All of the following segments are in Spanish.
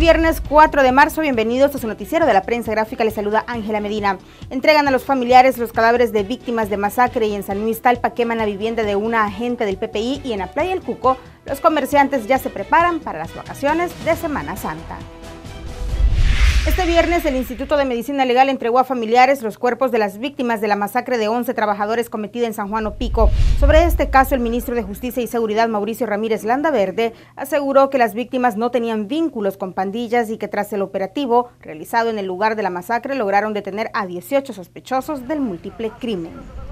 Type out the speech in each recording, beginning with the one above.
viernes 4 de marzo, bienvenidos a su noticiero de la prensa gráfica, les saluda Ángela Medina. Entregan a los familiares los cadáveres de víctimas de masacre y en San Luis Talpa queman la vivienda de una agente del PPI y en la playa El Cuco los comerciantes ya se preparan para las vacaciones de Semana Santa. Este viernes el Instituto de Medicina Legal entregó a familiares los cuerpos de las víctimas de la masacre de 11 trabajadores cometida en San Juan Opico. Sobre este caso, el ministro de Justicia y Seguridad, Mauricio Ramírez Landaverde, aseguró que las víctimas no tenían vínculos con pandillas y que tras el operativo realizado en el lugar de la masacre lograron detener a 18 sospechosos del múltiple crimen.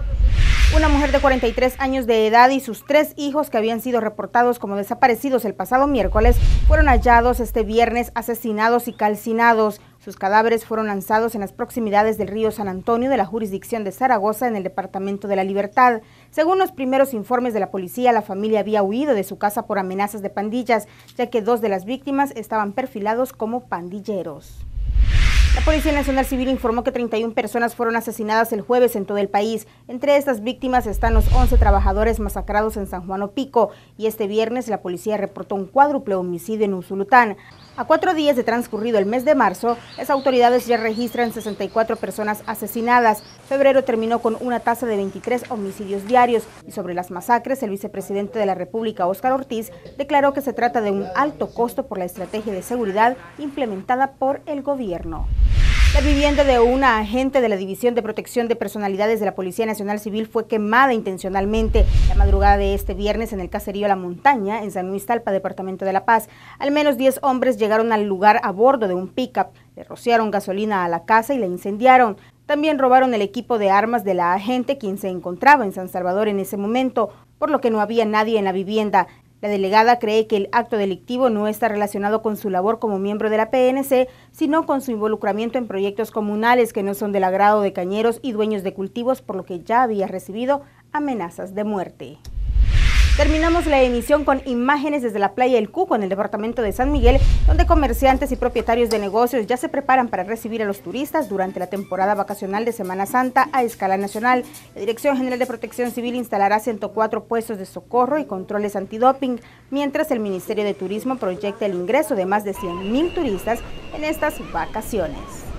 Una mujer de 43 años de edad y sus 3 hijos que habían sido reportados como desaparecidos el pasado miércoles fueron hallados este viernes asesinados y calcinados. Sus cadáveres fueron lanzados en las proximidades del río San Antonio de la jurisdicción de Zaragoza en el departamento de La Libertad. Según los primeros informes de la policía, la familia había huido de su casa por amenazas de pandillas, ya que 2 de las víctimas estaban perfilados como pandilleros. La Policía Nacional Civil informó que 31 personas fueron asesinadas el jueves en todo el país. Entre estas víctimas están los 11 trabajadores masacrados en San Juan Opico y este viernes la policía reportó un cuádruple homicidio en Usulután. A 4 días de transcurrido el mes de marzo, las autoridades ya registran 64 personas asesinadas. Febrero terminó con una tasa de 23 homicidios diarios y sobre las masacres, el vicepresidente de la República, Óscar Ortiz, declaró que se trata de un alto costo por la estrategia de seguridad implementada por el gobierno. La vivienda de una agente de la División de Protección de Personalidades de la Policía Nacional Civil fue quemada intencionalmente la madrugada de este viernes en el caserío La Montaña, en San Luis Talpa, departamento de La Paz. Al menos 10 hombres llegaron al lugar a bordo de un pick-up, le rociaron gasolina a la casa y la incendiaron. También robaron el equipo de armas de la agente, quien se encontraba en San Salvador en ese momento, por lo que no había nadie en la vivienda. La delegada cree que el acto delictivo no está relacionado con su labor como miembro de la PNC, sino con su involucramiento en proyectos comunales que no son del agrado de cañeros y dueños de cultivos, por lo que ya había recibido amenazas de muerte. Terminamos la emisión con imágenes desde la playa El Cuco en el departamento de San Miguel, donde comerciantes y propietarios de negocios ya se preparan para recibir a los turistas durante la temporada vacacional de Semana Santa a escala nacional. La Dirección General de Protección Civil instalará 104 puestos de socorro y controles antidoping, mientras el Ministerio de Turismo proyecta el ingreso de más de 100,000 turistas en estas vacaciones.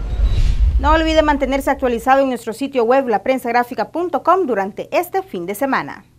No olvide mantenerse actualizado en nuestro sitio web laprensagráfica.com durante este fin de semana.